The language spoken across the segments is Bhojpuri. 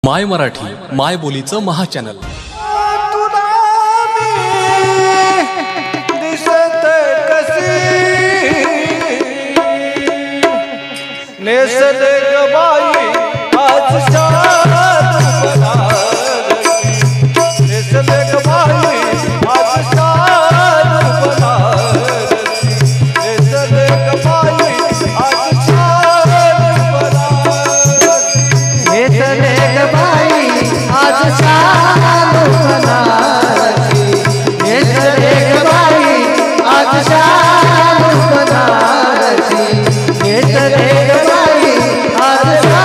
माय मराठी माय बोलीचं महाचॅनल। तुला दिसत कशी नेसले ग बाई आज नेसले ग बाई आज नेसले ग बाई आज नेसले ग बाई आज नेसले ग बाई आज नेसले ग बाई आज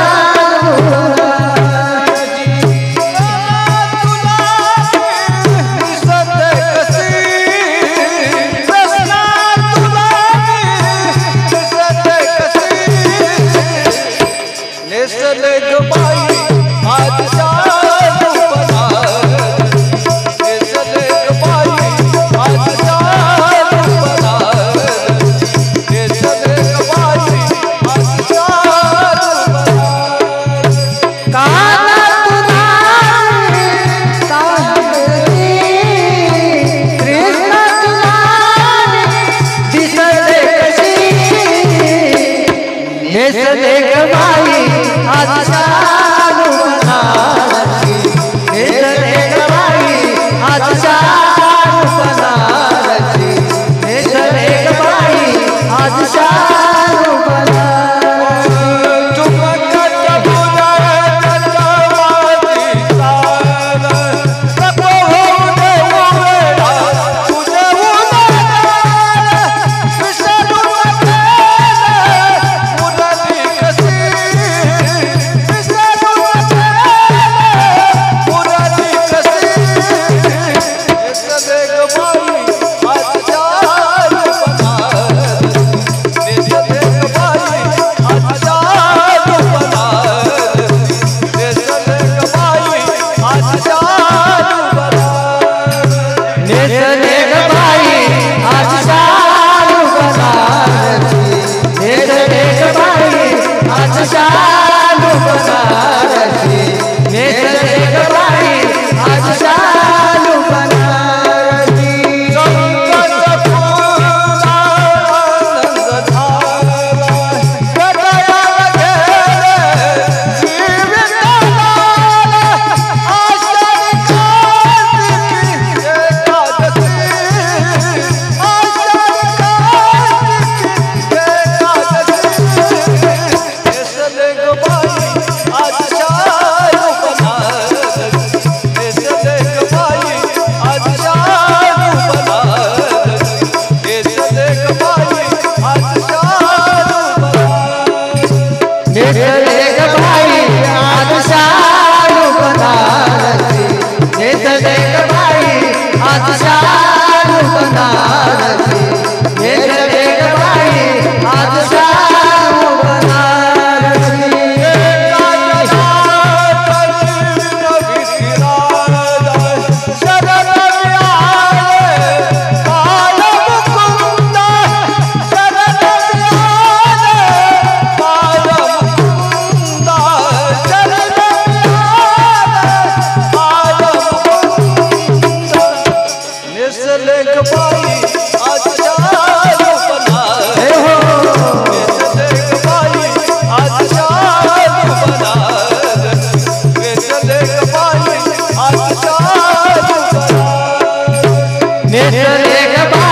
नेसले ग बाई आज नेसले ग बाई आज नेसले ग बाई आज काना तुला सावली कृष्ण तुला दिसले कशी नेसले ग बाई आज नेसले ग बाई आज नेसले ग बाई आज नेसले ग बाई आज शालू बनारसी नेसले ग बाई आज शालू बनारसी नेसले ग बाई आज शालू बनारसी नेसले ग बाई आज शालू बनारसी नेसले ग बाई आज शालू बनारसी नेसले ग बाई आज शालू बनारसी नेसले ग बाई आज नेसले ग बाई